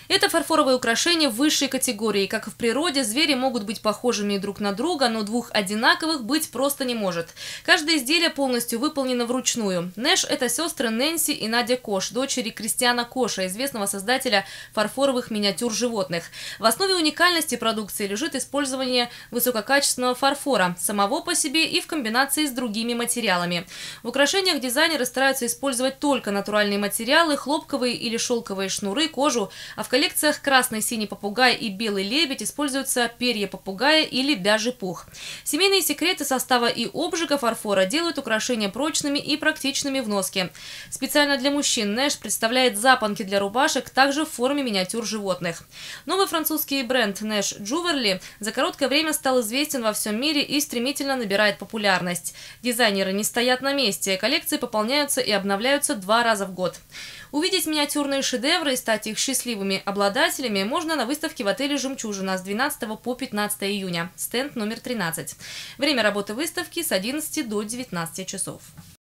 Это фарфоровые украшения высшей категории. Как и в природе, звери могут быть похожими друг на друга, но двух одинаковых быть просто не может. Каждое изделие полностью выполнено вручную. Нэш – это сестры Нэнси и Надя Кош, дочери Кристиана Коша, известного создателя фарфоровых миниатюр животных. В основе уникальности продукции лежит использование высококачественного фарфора, самого по себе и в комбинации с другими материалами. В украшениях дизайнеры стараются использовать только натуральные материалы, хлопковые или шелковые шнуры, кожу, а в коллекциях «Красный синий попугай» и «Белый лебедь» используются перья попугая или бяжий пух. Семейные секреты состава и обжига фарфора делают украшения прочными и практичными в носке. Специально для мужчин Нэш представляет запонки для рубашек, также в форме миниатюр животных. Новый французский бренд Нэш Джуверли за короткое время стал известен во всем мире и стремительно набирает популярность. Дизайнеры не стоят на месте, коллекции пополняются и обновляются 2 раза в год. Увидеть миниатюрные шедевры и стать их счастливыми обладателями можно на выставке в отеле «Жемчужина» с 12 по 15 июня, стенд номер 13. Время работы выставки с 11 до 19 часов.